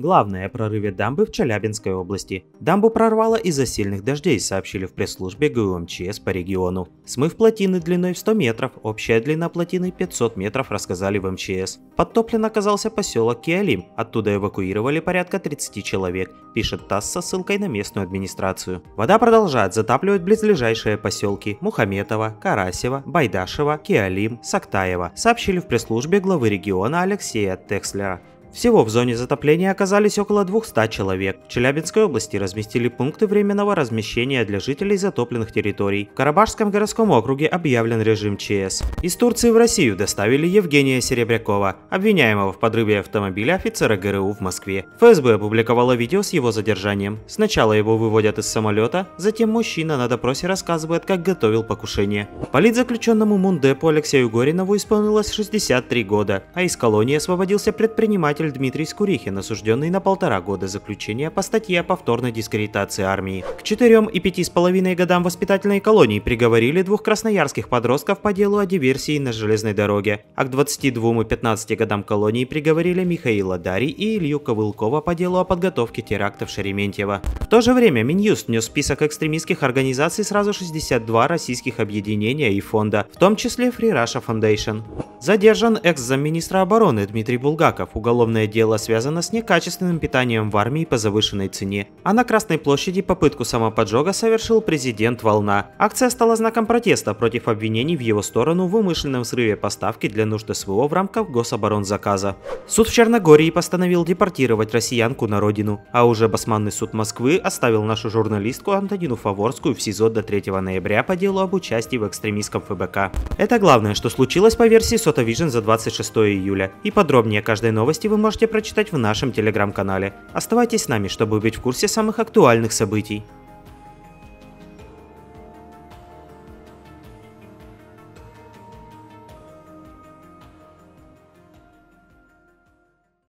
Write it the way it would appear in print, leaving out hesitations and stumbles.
Главное о прорыве дамбы в Челябинской области. Дамбу прорвало из-за сильных дождей, сообщили в пресс-службе ГУ МЧС по региону. Смыв плотины длиной в 100 метров, общая длина плотины 500 метров, рассказали в МЧС. Подтоплен оказался поселок Киалим, оттуда эвакуировали порядка 30 человек, пишет ТАСС со ссылкой на местную администрацию. Вода продолжает затапливать близлежащие поселки Мухаметово, Карасево, Байдашево, Киалим, Сактаево, сообщили в пресс-службе главы региона Алексея Текслера. Всего в зоне затопления оказались около 200 человек. В Челябинской области разместили пункты временного размещения для жителей затопленных территорий. В Карабашском городском округе объявлен режим ЧС. Из Турции в Россию доставили Евгения Серебрякова, обвиняемого в подрыве автомобиля офицера ГРУ в Москве. ФСБ опубликовало видео с его задержанием. Сначала его выводят из самолета, затем мужчина на допросе рассказывает, как готовил покушение. Политзаключенному Мундепу Алексею Горинову исполнилось 63 года, а из колонии освободился предприниматель Дмитрий Скурихин, осужденный на 1,5 года заключения по статье о повторной дискредитации армии. К 4 и 5,5 годам воспитательной колонии приговорили 2 красноярских подростков по делу о диверсии на железной дороге, а к 22 и 15 годам колонии приговорили Михаила Дари и Илью Ковылкова по делу о подготовке терактов Шереметьево. В то же время Минюст внес в список экстремистских организаций сразу 62 российских объединения и фонда, в том числе Free Russia Foundation. Задержан экс-замминистра обороны Дмитрий Булгаков. Уголовное дело связано с некачественным питанием в армии по завышенной цене. А на Красной площади попытку самоподжога совершил президент Волна. Акция стала знаком протеста против обвинений в его сторону в умышленном срыве поставки для нужд СВО в рамках гособоронзаказа. Суд в Черногории постановил депортировать россиянку на родину, а уже Басманный суд Москвы оставил нашу журналистку Антонину Фаворскую в СИЗО до 3 ноября по делу об участии в экстремистском ФБК. Это главное, что случилось по версии SotaVision за 26 июля. И подробнее каждой новости вы можете прочитать в нашем телеграм-канале. Оставайтесь с нами, чтобы быть в курсе самых актуальных событий.